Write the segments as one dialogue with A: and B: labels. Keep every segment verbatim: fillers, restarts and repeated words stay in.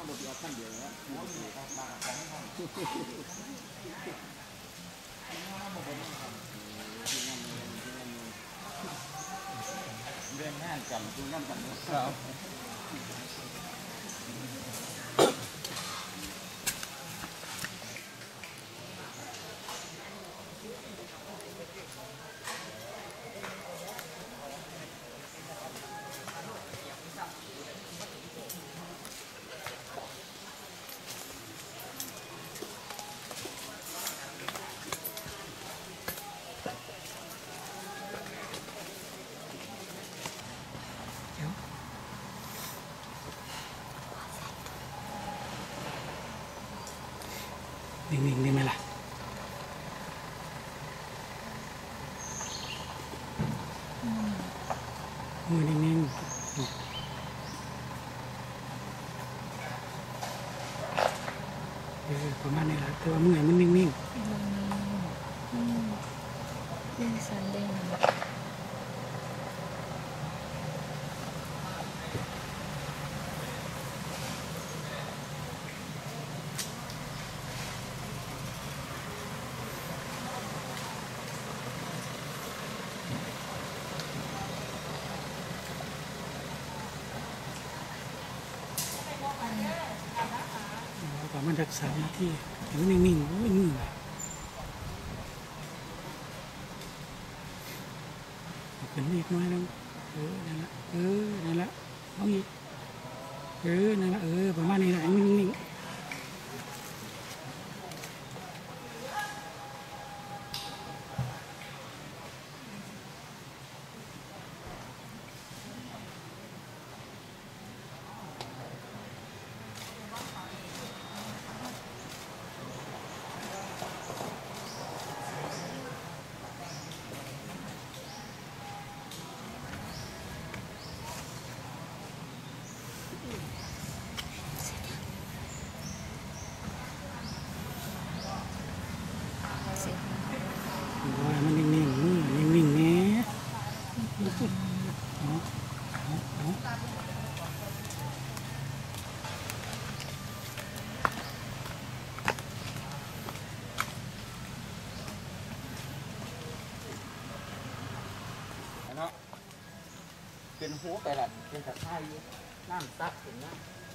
A: ดเอาขั้นเดียวแล้วหัวอยู่ของบ้านของห้องเรื่องงานกันดูน้ำกันครับ
B: นิ่งๆได้ไหมล่ะมือนิ่งๆเออประมาณนี้แหละแต่ว่ามือมันนิ่งๆ
C: นิ่งสันเด้ง
B: ประมาณสักสามนาทีเห็นนิ่งๆโอ้ยมือเป็นเล็กน้อยแล้วเออนั่นละเออนั่นละเอาอีกเออนั่นละเออประมาณนี้แหละนิ่งๆมันนิ่งๆมือนิ่งๆเนี่ย
A: เนาะเป็นหัวไปละเป็นตะไคร้น้ำซักถึงนะ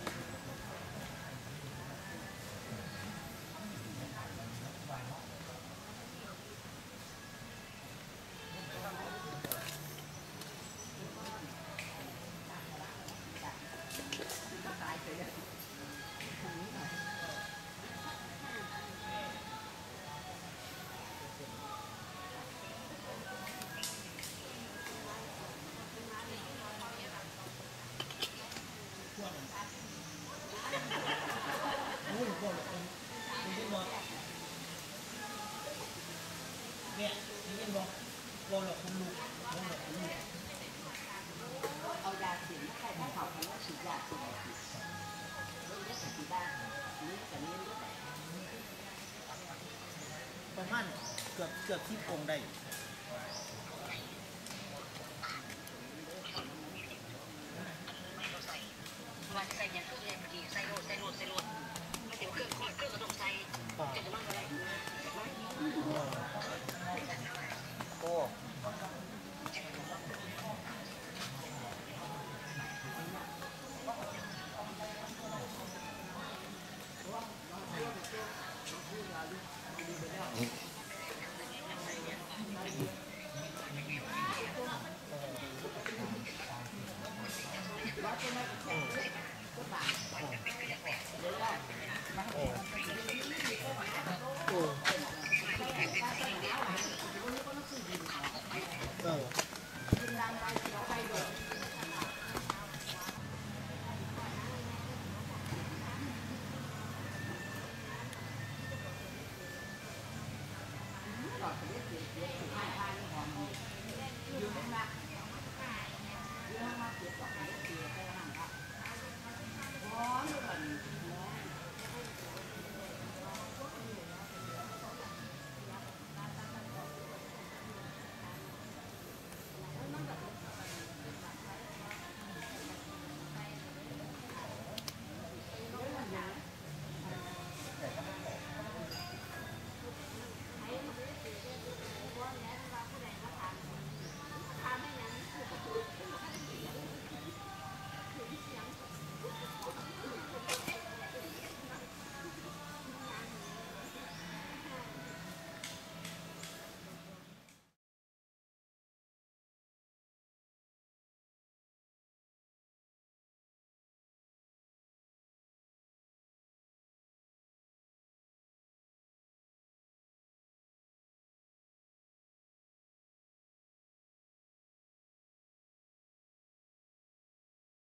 A: เนี่ยนี่เป็นบอกวอลล์คุณลูกวอลล์คุณลูกเอายาเสียงใครถ้าเขาเขาว่าฉีดยาฉีดอะไรนี่จะฉีดได้นี่จะนี่ประมาณเกือบเกือบที่โกงได้ว่าจะใส่ยังเครื่องเล่นพอดีใส่โรดใส่โรดใส่โรดไม่ถึงเครื่องเครื่องกระดกใส่จะจะมั่งอะไรโอ้